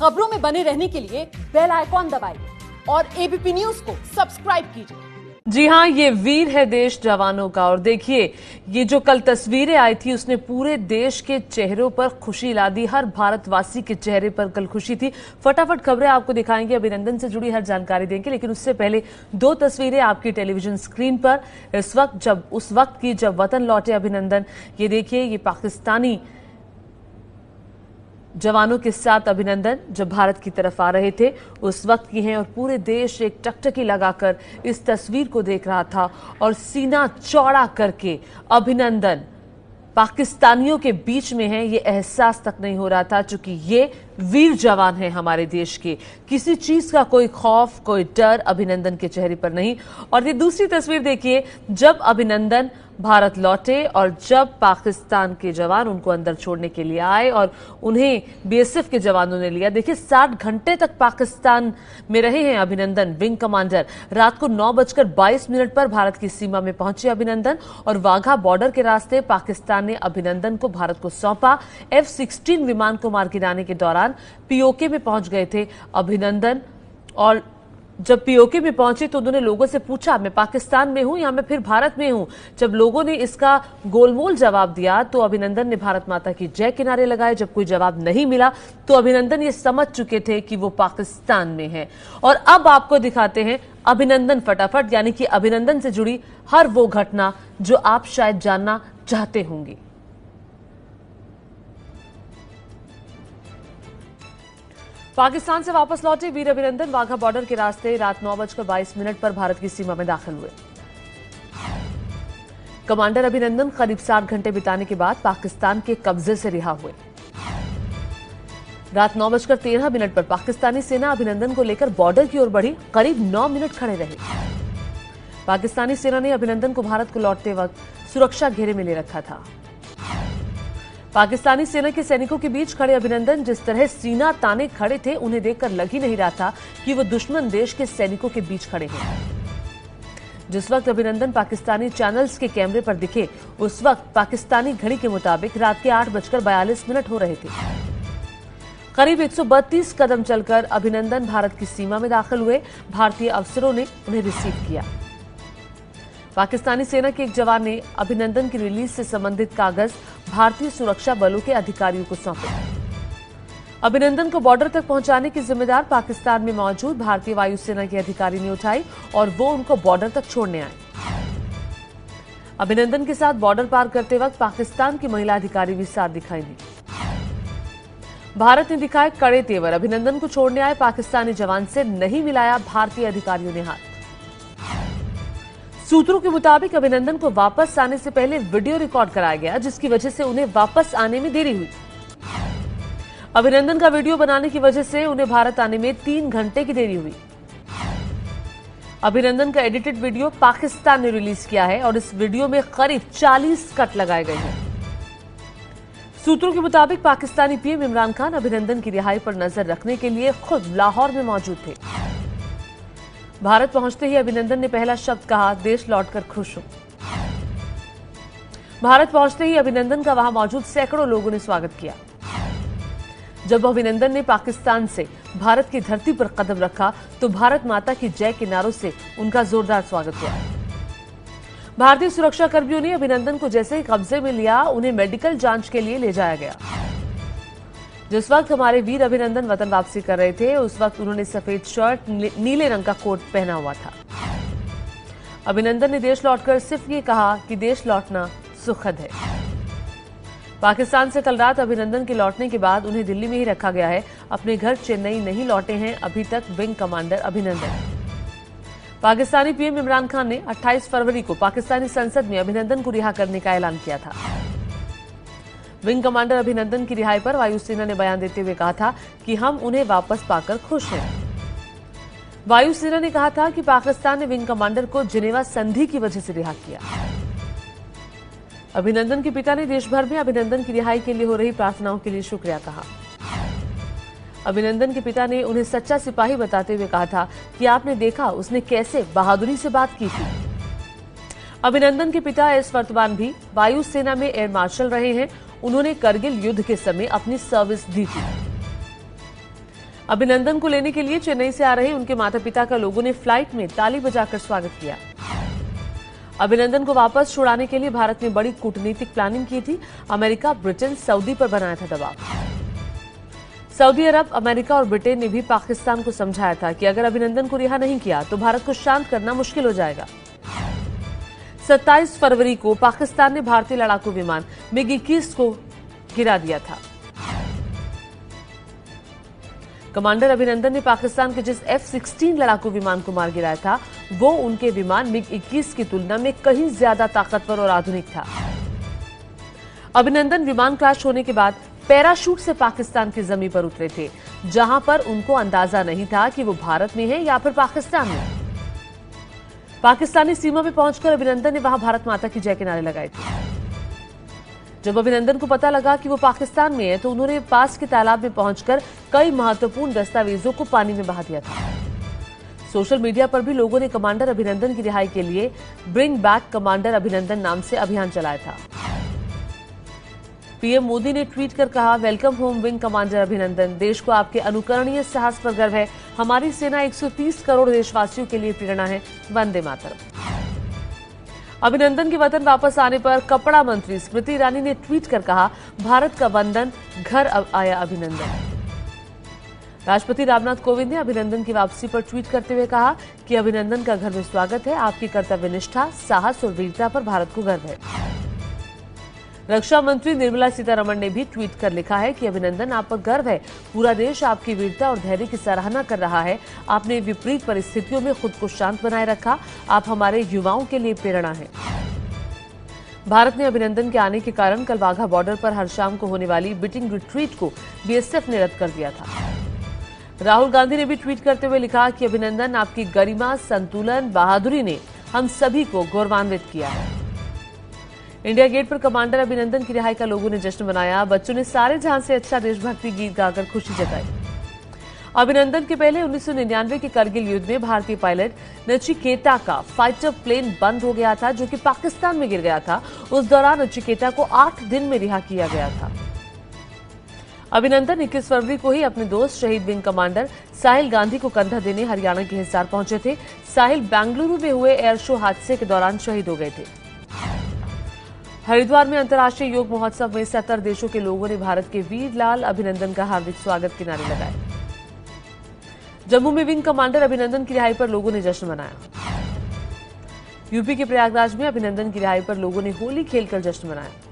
खबरों में बने रहने के लिए बेल आइकॉन दबाइए और एबीपी न्यूज को सब्सक्राइब कीजिए। जी हां, ये वीर है देश जवानों का। और देखिए, ये जो कल तस्वीरें आई थी उसने पूरे देश के चेहरों पर खुशी ला दी। हर भारतवासी के चेहरे पर कल खुशी थी। फटाफट खबरें आपको दिखाएंगे, अभिनंदन से जुड़ी हर जानकारी देंगे, लेकिन उससे पहले दो तस्वीरें आपकी टेलीविजन स्क्रीन पर उस वक्त की जब वतन लौटे अभिनंदन। ये देखिए, ये पाकिस्तानी जवानों के साथ अभिनंदन जब भारत की तरफ आ रहे थे उस वक्त की हैं, और पूरे देश एक टकटकी लगाकर इस तस्वीर को देख रहा था और सीना चौड़ा करके अभिनंदन पाकिस्तानियों के बीच में है, ये एहसास तक नहीं हो रहा था, क्योंकि ये वीर जवान हैं हमारे देश के। किसी चीज का कोई खौफ, कोई डर अभिनंदन के चेहरे पर नहीं। और ये दूसरी तस्वीर देखिए, जब अभिनंदन भारत लौटे और जब पाकिस्तान के जवान उनको अंदर छोड़ने के लिए आए और उन्हें बीएसएफ के जवानों ने लिया। देखिए, 60 घंटे तक पाकिस्तान में रहे हैं अभिनंदन, विंग कमांडर। रात को 9:22 पर भारत की सीमा में पहुंचे अभिनंदन और वाघा बॉर्डर के रास्ते पाकिस्तान ने अभिनंदन को भारत को सौंपा। F-16 विमान को मार गिराने के दौरान पीओके में पहुंच गए थे अभिनंदन, और जब पीओके में पहुंचे तो उन्होंने लोगों से पूछा, मैं पाकिस्तान में हूं या मैं फिर भारत में हूं। जब लोगों ने इसका गोलमोल जवाब दिया तो अभिनंदन ने भारत माता की जय के नारे लगाए। जब कोई जवाब नहीं मिला तो अभिनंदन ये समझ चुके थे कि वो पाकिस्तान में है। और अब आपको दिखाते हैं अभिनंदन फटाफट, यानी कि अभिनंदन से जुड़ी हर वो घटना जो आप शायद जानना चाहते होंगे। पाकिस्तान से वापस लौटे वीर अभिनंदन वाघा बॉर्डर के रास्ते रात 9:22 पर भारत की सीमा में दाखिल हुए। कमांडर अभिनंदन करीब 60 घंटे बिताने के बाद पाकिस्तान के कब्जे से रिहा हुए। रात 9:13 पर पाकिस्तानी सेना अभिनंदन को लेकर बॉर्डर की ओर बढ़ी। करीब 9 मिनट खड़े रहे। पाकिस्तानी सेना ने अभिनंदन को भारत को लौटते वक्त सुरक्षा घेरे में ले रखा था। पाकिस्तानी सेना के सैनिकों के बीच खड़े अभिनंदन जिस तरह सीना ताने खड़े थे, उन्हें देखकर लग ही नहीं रहा था कि वो दुश्मन देश के सैनिकों के बीच खड़े हैं। जिस वक्त अभिनंदन पाकिस्तानी चैनल्स के कैमरे पर दिखे, उस वक्त पाकिस्तानी घड़ी के मुताबिक रात के 8:42 हो रहे थे। करीब 132 कदम चलकर अभिनंदन भारत की सीमा में दाखिल हुए। भारतीय अफसरों ने उन्हें रिसीव किया। पाकिस्तानी सेना के एक जवान ने अभिनंदन की रिलीज से संबंधित कागज भारतीय सुरक्षा बलों के अधिकारियों को सौंपे। अभिनंदन को बॉर्डर तक पहुंचाने की जिम्मेदार पाकिस्तान में मौजूद भारतीय वायुसेना के अधिकारी ने उठाई और वो उनको बॉर्डर तक छोड़ने आए। अभिनंदन के साथ बॉर्डर पार करते वक्त पाकिस्तान की महिला अधिकारी भी साथ दिखाई दी। भारत ने दिखाए कड़े तेवर। अभिनंदन को छोड़ने आए पाकिस्तानी जवान से नहीं मिलाया भारतीय अधिकारियों ने हाथ। सूत्रों के मुताबिक अभिनंदन को वापस आने से पहले वीडियो रिकॉर्ड कराया गया, जिसकी वजह से उन्हें वापस आने में देरी हुई। अभिनंदन का वीडियो बनाने की वजह से उन्हें भारत आने में 3 घंटे की देरी हुई। अभिनंदन का एडिटेड वीडियो पाकिस्तान ने रिलीज किया है और इस वीडियो में करीब 40 कट लगाए गए हैं। सूत्रों के मुताबिक पाकिस्तानी पीएम इमरान खान अभिनंदन की रिहाई पर नजर रखने के लिए खुद लाहौर में मौजूद थे। भारत पहुंचते ही अभिनंदन ने पहला शब्द कहा, देश लौटकर खुश हूं। भारत पहुंचते ही अभिनंदन का वहां मौजूद सैकड़ों लोगों ने स्वागत किया। जब अभिनंदन ने पाकिस्तान से भारत की धरती पर कदम रखा तो भारत माता की जय के नारों से उनका जोरदार स्वागत हुआ। भारतीय सुरक्षा कर्मियों ने अभिनंदन को जैसे ही कब्जे में लिया, उन्हें मेडिकल जांच के लिए ले जाया गया। जिस वक्त हमारे वीर अभिनंदन वतन वापसी कर रहे थे, उस वक्त उन्होंने सफेद शर्ट, नीले रंग का कोट पहना हुआ था। अभिनंदन ने देश लौटकर सिर्फ ये कहा कि देश लौटना सुखद है। पाकिस्तान से कल रात अभिनंदन के लौटने के बाद उन्हें दिल्ली में ही रखा गया है। अपने घर चेन्नई नहीं लौटे हैं अभी तक विंग कमांडर अभिनंदन। पाकिस्तानी पीएम इमरान खान ने 28 फरवरी को पाकिस्तानी संसद में अभिनंदन को रिहा करने का ऐलान किया था। विंग कमांडर अभिनंदन की रिहाई पर वायुसेना ने बयान देते हुए कहा था कि हम उन्हें वापस पाकर खुश हैं। वायुसेना ने कहा था कि पाकिस्तान ने विंग कमांडर को जिनेवा संधि की वजह से रिहा किया। अभिनंदन के पिता ने देश भर में अभिनंदन की रिहाई के लिए हो रही प्रार्थनाओं के लिए शुक्रिया कहा। अभिनंदन के पिता ने उन्हें सच्चा सिपाही बताते हुए कहा था कि आपने देखा उसने कैसे बहादुरी से बात की थी। अभिनंदन के पिता एस वर्तमान भी वायुसेना में एयर मार्शल रहे हैं। उन्होंने करगिल युद्ध के समय अपनी सर्विस दी थी। अभिनंदन को लेने के लिए चेन्नई से आ रहे उनके माता पिता का लोगों ने फ्लाइट में ताली बजाकर स्वागत किया। अभिनंदन को वापस छुड़ाने के लिए भारत ने बड़ी कूटनीतिक प्लानिंग की थी। अमेरिका, ब्रिटेन, सऊदी पर बनाया था दबाव। सऊदी अरब, अमेरिका और ब्रिटेन ने भी पाकिस्तान को समझाया था कि अगर अभिनंदन को रिहा नहीं किया तो भारत को शांत करना मुश्किल हो जाएगा। 27 फरवरी को पाकिस्तान ने भारतीय लड़ाकू विमान MiG-21 को गिरा दिया था। कमांडर अभिनंदन ने पाकिस्तान के जिस F-16 लड़ाकू विमान को मार गिराया था, वो उनके विमान MiG-21 की तुलना में कहीं ज्यादा ताकतवर और आधुनिक था। अभिनंदन विमान क्रैश होने के बाद पैराशूट से पाकिस्तान की जमीन पर उतरे थे, जहां पर उनको अंदाजा नहीं था कि वो भारत में है या फिर पाकिस्तान में। पाकिस्तानी सीमा में पहुंचकर अभिनंदन ने वहां भारत माता की जय के नारे लगाए थे। जब अभिनंदन को पता लगा कि वो पाकिस्तान में है तो उन्होंने पास के तालाब में पहुंचकर कई महत्वपूर्ण दस्तावेजों को पानी में बहा दिया था। सोशल मीडिया पर भी लोगों ने कमांडर अभिनंदन की रिहाई के लिए ब्रिंग बैक कमांडर अभिनंदन नाम से अभियान चलाया था। पीएम मोदी ने ट्वीट कर कहा, वेलकम होम विंग कमांडर अभिनंदन। देश को आपके अनुकरणीय साहस पर गर्व है। हमारी सेना 130 करोड़ देशवासियों के लिए प्रेरणा है। वंदे मातरम। अभिनंदन के वतन वापस आने पर कपड़ा मंत्री स्मृति ईरानी ने ट्वीट कर कहा, भारत का वंदन, घर आया अभिनंदन। राष्ट्रपति रामनाथ कोविंद ने अभिनंदन की वापसी पर ट्वीट करते हुए कहा कि अभिनंदन का घर में स्वागत है। आपकी कर्तव्यनिष्ठा, साहस और वीरता पर भारत को गर्व है। रक्षा मंत्री निर्मला सीतारमण ने भी ट्वीट कर लिखा है कि अभिनंदन, आप पर गर्व है। पूरा देश आपकी वीरता और धैर्य की सराहना कर रहा है। आपने विपरीत परिस्थितियों में खुद को शांत बनाए रखा। आप हमारे युवाओं के लिए प्रेरणा हैं। भारत ने अभिनंदन के आने के कारण कल वाघा बॉर्डर पर हर शाम को होने वाली बीटिंग रिट्रीट को बीएसएफ ने रद्द कर दिया था। राहुल गांधी ने भी ट्वीट करते हुए लिखा कि अभिनंदन, आपकी गरिमा, संतुलन, बहादुरी ने हम सभी को गौरवान्वित किया है। इंडिया गेट पर कमांडर अभिनंदन की रिहाई का लोगों ने जश्न मनाया। बच्चों ने सारे जहां से अच्छा देशभक्ति गीत गाकर खुशी जताई। अभिनंदन के पहले 1999 के करगिल युद्ध में भारतीय पायलट नचिकेता का फाइटर प्लेन बंद हो गया था, जो कि पाकिस्तान में गिर गया था। उस दौरान नचिकेता को 8 दिन में रिहा किया गया था। अभिनंदन 21 फरवरी को ही अपने दोस्त शहीद विंग कमांडर साहिल गांधी को कंधा देने हरियाणा के हिसार पहुंचे थे। साहिल बेंगलुरु में हुए एयर शो हादसे के दौरान शहीद हो गए थे। हरिद्वार में अंतर्राष्ट्रीय योग महोत्सव में 70 देशों के लोगों ने भारत के वीर लाल अभिनंदन का हार्दिक स्वागत के नारे लगाए। जम्मू में विंग कमांडर अभिनंदन की रिहाई पर लोगों ने जश्न मनाया। यूपी के प्रयागराज में अभिनंदन की रिहाई पर लोगों ने होली खेलकर जश्न मनाया।